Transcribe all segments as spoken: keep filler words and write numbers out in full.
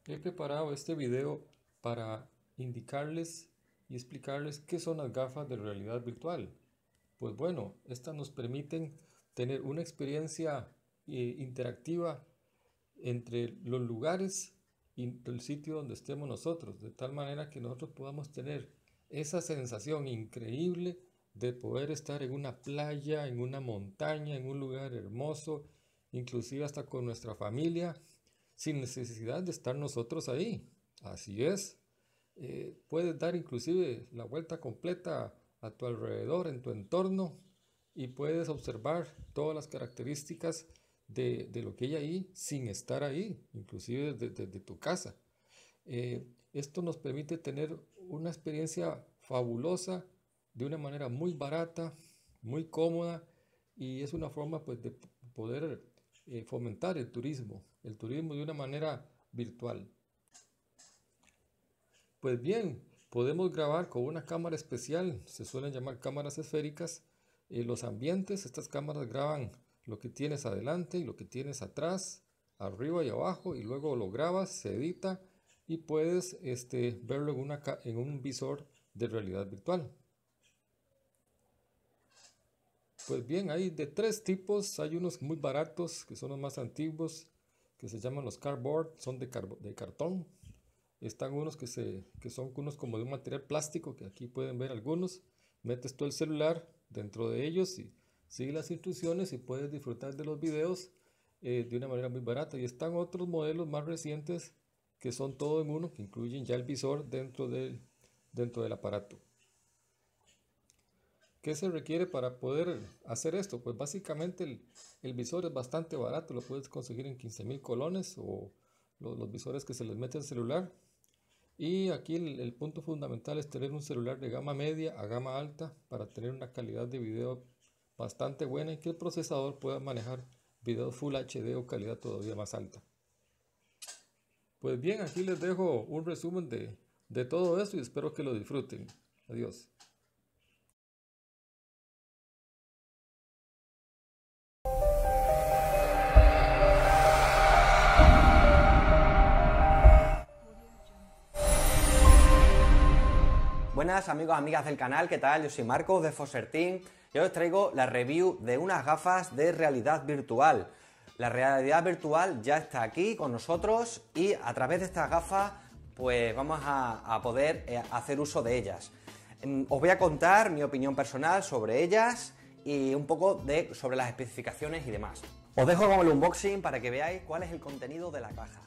He preparado este video para indicarles y explicarles qué son las gafas de realidad virtual. Pues bueno, estas nos permiten tener una experiencia eh, interactiva entre los lugares y el sitio donde estemos nosotros, de tal manera que nosotros podamos tener esa sensación increíble de poder estar en una playa, en una montaña, en un lugar hermoso, inclusive hasta con nuestra familia, sin necesidad de estar nosotros ahí. Así es. Eh, puedes dar inclusive la vuelta completa a tu alrededor, en tu entorno, y puedes observar todas las características de, de lo que hay ahí sin estar ahí, inclusive desde, desde tu casa. Eh, esto nos permite tener una experiencia fabulosa de una manera muy barata, muy cómoda, y es una forma pues, de poder eh, fomentar el turismo, el turismo de una manera virtual. Pues bien, podemos grabar con una cámara especial, se suelen llamar cámaras esféricas, eh, los ambientes. Estas cámaras graban lo que tienes adelante y lo que tienes atrás, arriba y abajo, y luego lo grabas, se edita y puedes este, verlo en, una, en un visor de realidad virtual. Pues bien, hay de tres tipos. Hay unos muy baratos, que son los más antiguos, que se llaman los cardboard, son de, car de cartón. Están unos que, se, que son unos como de un material plástico, que aquí pueden ver algunos. Metes tú el celular dentro de ellos y sigues las instrucciones y puedes disfrutar de los videos eh, de una manera muy barata. Y están otros modelos más recientes que son todo en uno, que incluyen ya el visor dentro del, dentro del aparato. ¿Qué se requiere para poder hacer esto? Pues básicamente el, el visor es bastante barato, lo puedes conseguir en quince mil colones o los, los visores que se les mete al celular. Y aquí el, el punto fundamental es tener un celular de gama media a gama alta para tener una calidad de video bastante buena y que el procesador pueda manejar videos Full H D o calidad todavía más alta. Pues bien, aquí les dejo un resumen de, de todo esto y espero que lo disfruten. Adiós. Buenas amigos, amigas del canal, ¿qué tal? Yo soy Marcos de Foserteam y hoy os traigo la review de unas gafas de realidad virtual. La realidad virtual ya está aquí con nosotros y a través de estas gafas pues vamos a, a poder eh, hacer uso de ellas. Os voy a contar mi opinión personal sobre ellas y un poco de, sobre las especificaciones y demás. Os dejo con el unboxing para que veáis cuál es el contenido de la caja.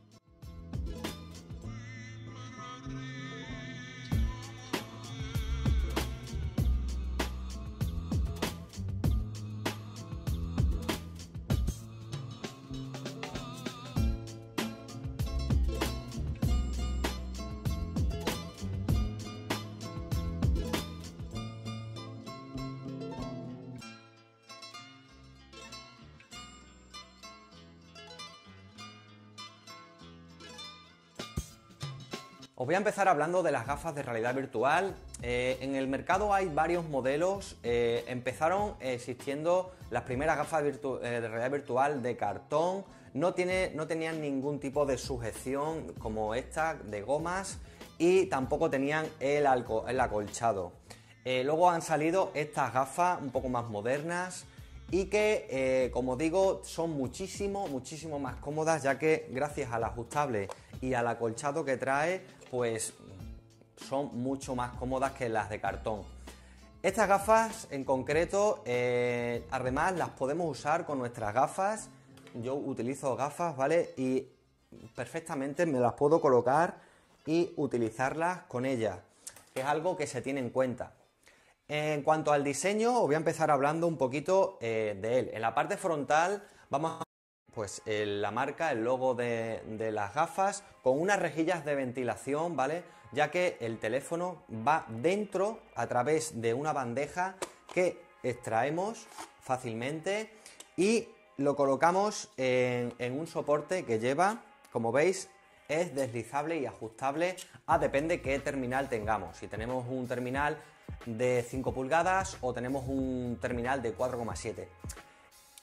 Os voy a empezar hablando de las gafas de realidad virtual. Eh, en el mercado hay varios modelos. Eh, empezaron existiendo las primeras gafas virtu eh, de realidad virtual de cartón. No, tiene, no tenían ningún tipo de sujeción como esta, de gomas, y tampoco tenían el, el acolchado. Eh, luego han salido estas gafas un poco más modernas y que, eh, como digo, son muchísimo, muchísimo más cómodas, ya que gracias al ajustable y al acolchado que trae, pues son mucho más cómodas que las de cartón. Estas gafas en concreto, eh, además las podemos usar con nuestras gafas. Yo utilizo gafas, ¿vale? Y perfectamente me las puedo colocar y utilizarlas con ellas. Es algo que se tiene en cuenta. En cuanto al diseño, os voy a empezar hablando un poquito eh, de él. En la parte frontal vamos a pues eh, la marca, el logo de, de las gafas, con unas rejillas de ventilación, ¿vale? Ya que el teléfono va dentro a través de una bandeja que extraemos fácilmente y lo colocamos en, en un soporte que lleva, como veis, es deslizable y ajustable a depende qué terminal tengamos. Si tenemos un terminal de cinco pulgadas o tenemos un terminal de cuatro coma siete.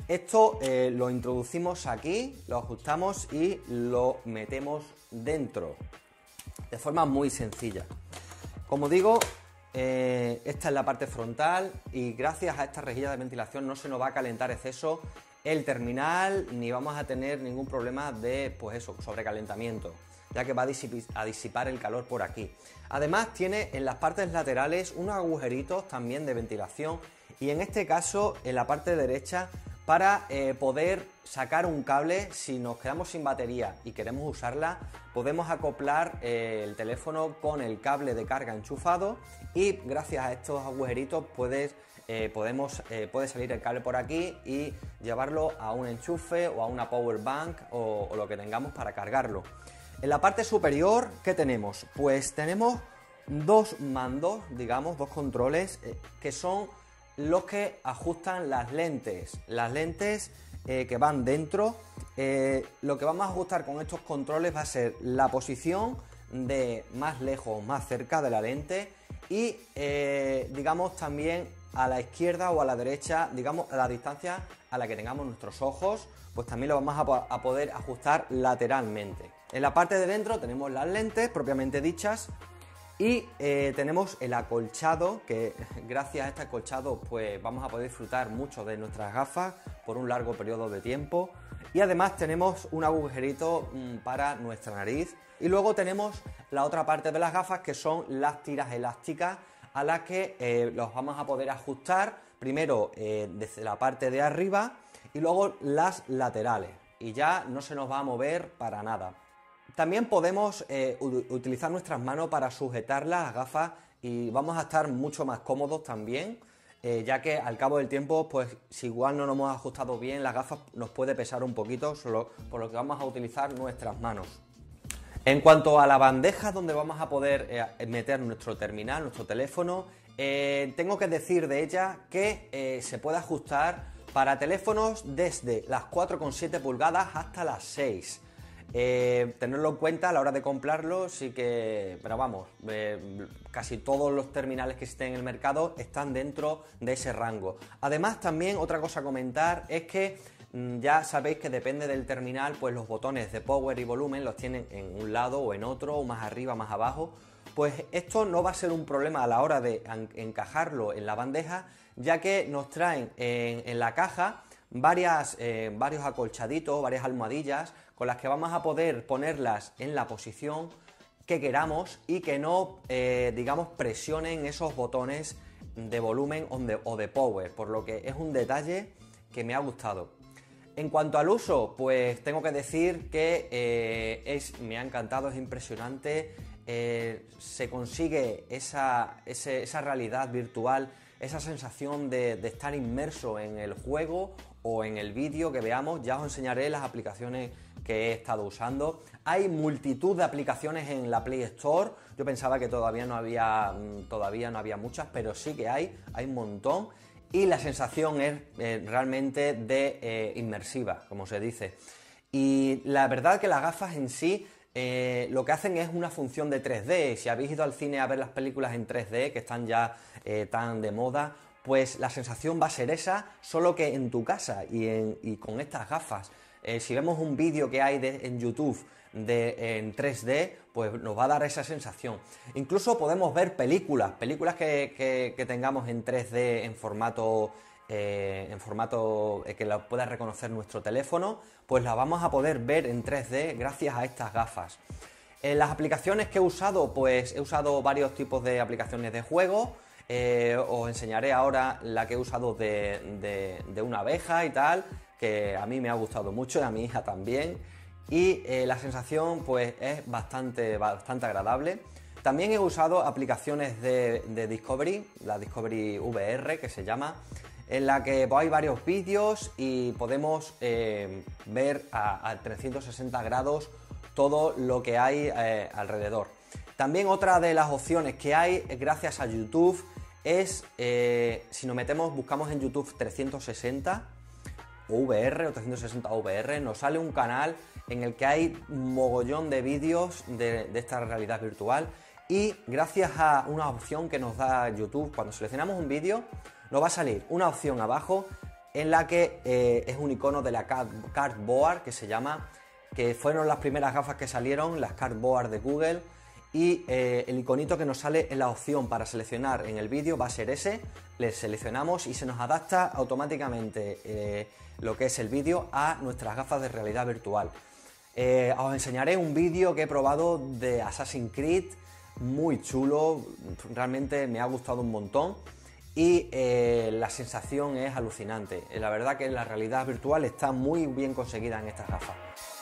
Esto eh, lo introducimos aquí, lo ajustamos y lo metemos dentro, de forma muy sencilla. Como digo, eh, esta es la parte frontal y gracias a esta rejilla de ventilación no se nos va a calentar exceso el terminal ni vamos a tener ningún problema de, pues eso, sobrecalentamiento, ya que va a, disip a disipar el calor por aquí. Además tiene en las partes laterales unos agujeritos también de ventilación y en este caso en la parte derecha para eh, poder sacar un cable. Si nos quedamos sin batería y queremos usarla, podemos acoplar eh, el teléfono con el cable de carga enchufado y gracias a estos agujeritos puedes, eh, podemos, eh, puede salir el cable por aquí y llevarlo a un enchufe o a una power bank o, o lo que tengamos para cargarlo. En la parte superior, ¿qué tenemos? Pues tenemos dos mandos, digamos, dos controles eh, que son los que ajustan las lentes, las lentes eh, que van dentro. Eh, lo que vamos a ajustar con estos controles va a ser la posición de más lejos, más cerca de la lente y eh, digamos también a la izquierda o a la derecha, digamos a la distancia a la que tengamos nuestros ojos, pues también lo vamos a, po a poder ajustar lateralmente. En la parte de dentro tenemos las lentes propiamente dichas. Y eh, tenemos el acolchado, que gracias a este acolchado pues vamos a poder disfrutar mucho de nuestras gafas por un largo periodo de tiempo. Y además tenemos un agujerito mmm, para nuestra nariz. Y luego tenemos la otra parte de las gafas que son las tiras elásticas a las que eh, los vamos a poder ajustar primero eh, desde la parte de arriba y luego las laterales. Y ya no se nos va a mover para nada. También podemos eh, utilizar nuestras manos para sujetar las gafas y vamos a estar mucho más cómodos también, eh, ya que al cabo del tiempo, pues si igual no nos hemos ajustado bien, las gafas nos puede pesar un poquito, solo por lo que vamos a utilizar nuestras manos. En cuanto a la bandeja donde vamos a poder eh, meter nuestro terminal, nuestro teléfono, eh, tengo que decir de ella que eh, se puede ajustar para teléfonos desde las cuatro coma siete pulgadas hasta las seis. Eh, tenerlo en cuenta a la hora de comprarlo, sí que, pero vamos, eh, casi todos los terminales que existen en el mercado están dentro de ese rango. Además, también otra cosa a comentar es que mmm, ya sabéis que depende del terminal, pues los botones de power y volumen los tienen en un lado o en otro, o más arriba, más abajo. Pues esto no va a ser un problema a la hora de encajarlo en la bandeja, ya que nos traen en, en la caja varias, eh, varios acolchaditos, varias almohadillas con las que vamos a poder ponerlas en la posición que queramos y que no, eh, digamos, presionen esos botones de volumen o de, o de power, por lo que es un detalle que me ha gustado. En cuanto al uso, pues tengo que decir que eh, es, me ha encantado, es impresionante, eh, se consigue esa, ese, esa realidad virtual, esa sensación de, de estar inmerso en el juego o en el vídeo que veamos. Ya os enseñaré las aplicaciones que he estado usando. Hay multitud de aplicaciones en la Play Store. Yo pensaba que todavía no había, todavía no había muchas, pero sí que hay, hay un montón. Y la sensación es eh, realmente de eh, inmersiva, como se dice. Y la verdad que las gafas en sí eh, lo que hacen es una función de tres D. Si habéis ido al cine a ver las películas en tres D, que están ya eh, tan de moda, pues la sensación va a ser esa, solo que en tu casa y, en, y con estas gafas. Eh, si vemos un vídeo que hay de, en YouTube de, en tres D, pues nos va a dar esa sensación. Incluso podemos ver películas, películas que, que, que tengamos en tres D en formato, eh, en formato eh, que la pueda reconocer nuestro teléfono, pues la vamos a poder ver en tres D gracias a estas gafas. En las aplicaciones que he usado, pues he usado varios tipos de aplicaciones de juego. Eh, os enseñaré ahora la que he usado de, de, de una abeja y tal, que a mí me ha gustado mucho y a mi hija también, y eh, la sensación pues es bastante, bastante agradable. También he usado aplicaciones de, de Discovery, la Discovery V R que se llama, en la que pues, hay varios vídeos y podemos eh, ver a, a trescientos sesenta grados todo lo que hay eh, alrededor. También otra de las opciones que hay gracias a YouTube es, eh, si nos metemos, buscamos en YouTube trescientos sesenta o V R o trescientos sesenta V R, nos sale un canal en el que hay un mogollón de vídeos de, de esta realidad virtual y gracias a una opción que nos da YouTube, cuando seleccionamos un vídeo, nos va a salir una opción abajo en la que eh, es un icono de la Cardboard, que se llama, que fueron las primeras gafas que salieron, las Cardboard de Google, y eh, el iconito que nos sale en la opción para seleccionar en el vídeo va a ser ese. Le seleccionamos y se nos adapta automáticamente eh, lo que es el vídeo a nuestras gafas de realidad virtual. Eh, os enseñaré un vídeo que he probado de Assassin's Creed, muy chulo, realmente me ha gustado un montón. Y eh, la sensación es alucinante. La verdad que la realidad virtual está muy bien conseguida en estas gafas.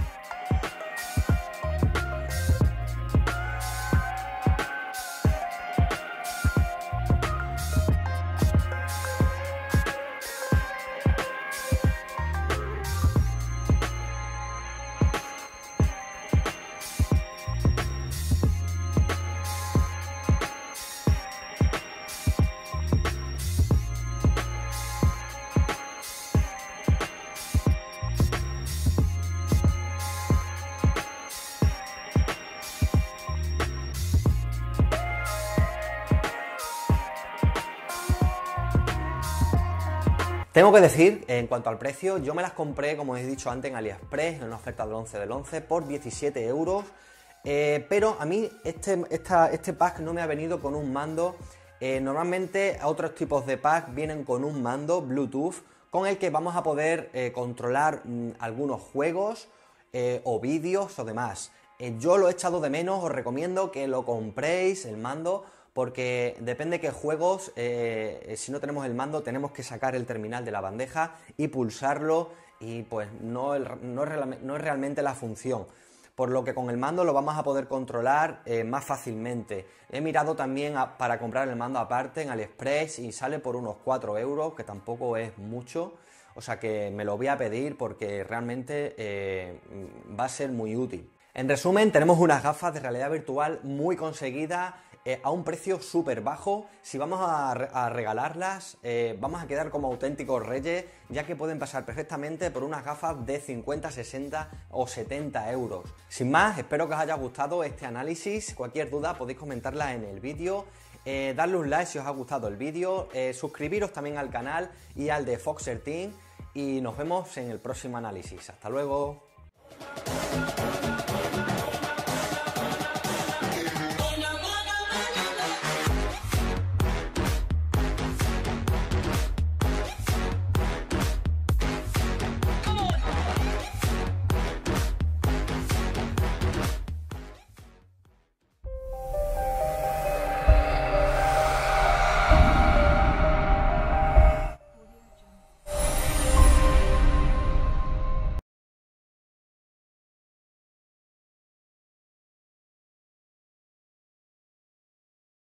Tengo que decir, en cuanto al precio, yo me las compré, como os he dicho antes, en AliExpress, en una oferta del once del once, por diecisiete euros, eh, pero a mí este, esta, este pack no me ha venido con un mando. Eh, normalmente otros tipos de pack vienen con un mando Bluetooth, con el que vamos a poder eh, controlar mm, algunos juegos eh, o vídeos o demás. Eh, yo lo he echado de menos, os recomiendo que lo compréis, el mando, porque depende de qué juegos, eh, si no tenemos el mando tenemos que sacar el terminal de la bandeja y pulsarlo, y pues no, el, no, es, no es realmente la función. Por lo que con el mando lo vamos a poder controlar eh, más fácilmente. He mirado también a, para comprar el mando aparte en AliExpress y sale por unos cuatro euros, que tampoco es mucho. O sea que me lo voy a pedir porque realmente eh, va a ser muy útil. En resumen, tenemos unas gafas de realidad virtual muy conseguidas, Eh, a un precio súper bajo. Si vamos a, re a regalarlas, eh, vamos a quedar como auténticos reyes, ya que pueden pasar perfectamente por unas gafas de cincuenta, sesenta o setenta euros. Sin más, espero que os haya gustado este análisis. Cualquier duda podéis comentarla en el vídeo. Eh, darle un like si os ha gustado el vídeo, eh, suscribiros también al canal y al de Foxer Team, y nos vemos en el próximo análisis. Hasta luego.